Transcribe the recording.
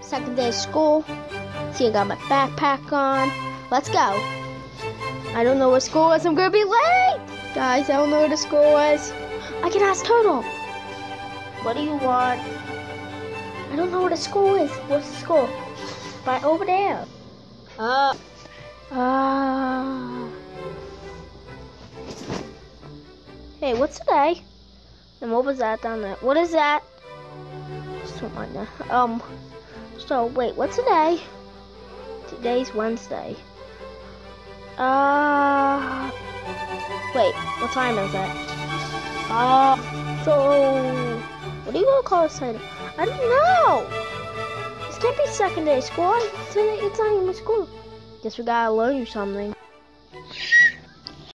Second day of school. See, I got my backpack on. Let's go. I don't know where school is. I'm gonna be late! Guys, I don't know where the school is. I can ask Turtle. What do you want? I don't know where the school is. Where's the school? Right over there. Hey, what's today? And what was that down there? What is that? Just don't mind that. So wait, what's today? Today's Wednesday. Wait, what time is it? So what are you gonna call this later? I don't know. This can't be second day of school. It's not even school. Guess we gotta learn something.